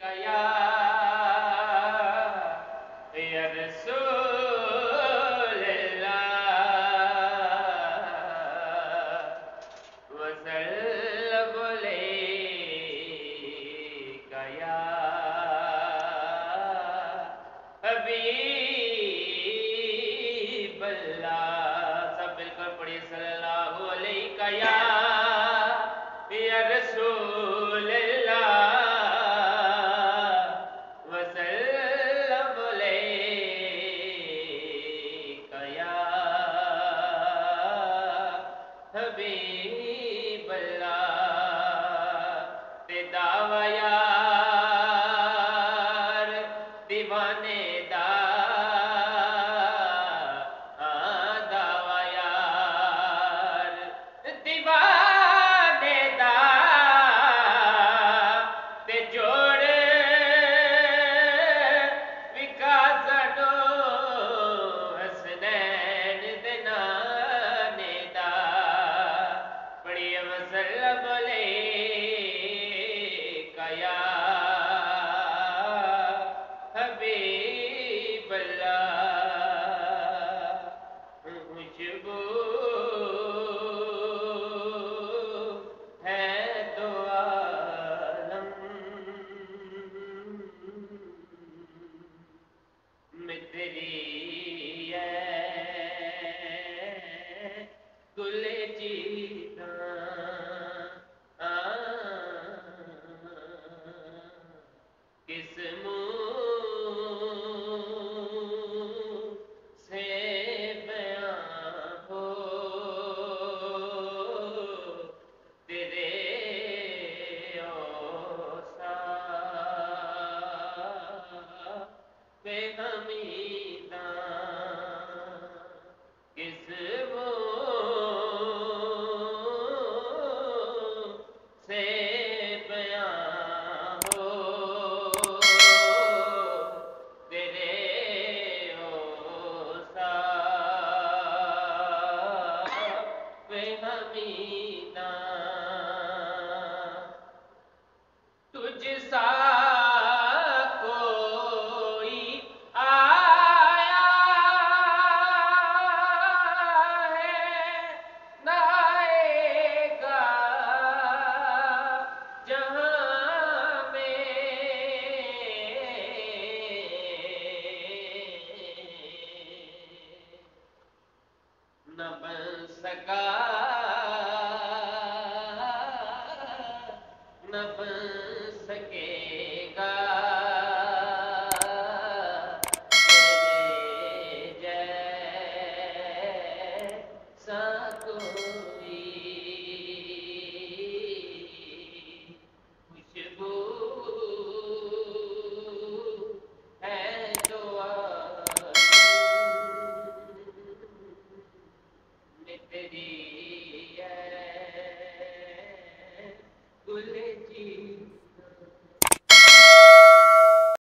या रसूल अल्लाह वसल्लम अलैका या हबीब अल्लाह। सब मिलकर पढ़िए सल्लल्लाहु अलैका या रसूल अल्लाह वसल्लम अलैका या हबीब अल्लाह। ते दावा यार दीवाने दा दावा यार दीवाने दा ते जोड़ विकासनो हसनैन दे नाने दा। पढ़िए वसल्लम अलैका या हबीब अल्लाह। खुशबू है दो आलम में तेरी है गुल जीता किस मुँह से बयां हो तेरे औसाफ बेहमीदा। किस मुँह से बयां हो तेरे औसाफ बेहमीदा। तुझ सा कोई आया है न आएगा जहाँ में न बन सका न बन सकेगा तेरे जैसा कोई। खुशबू है जो आलम में तेरी